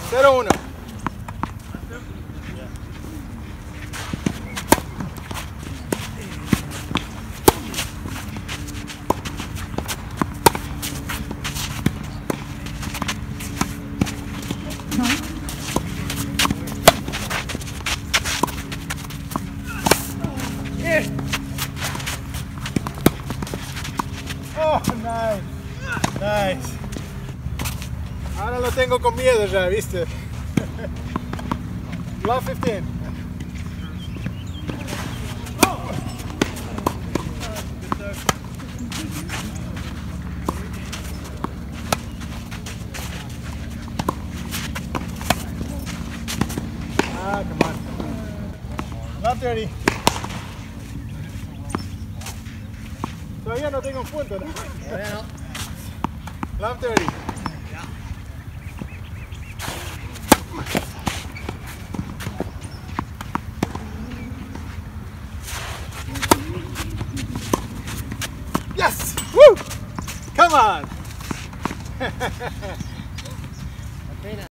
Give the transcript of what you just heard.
0-1. Oh, nice. Nice. Ahora lo tengo con miedo ya, ¿viste? Love 15. Ah, come on. Love 30. Todavía no tengo un punto, ¿no? Todavía no. Love 30. Yes! Woo! Come on!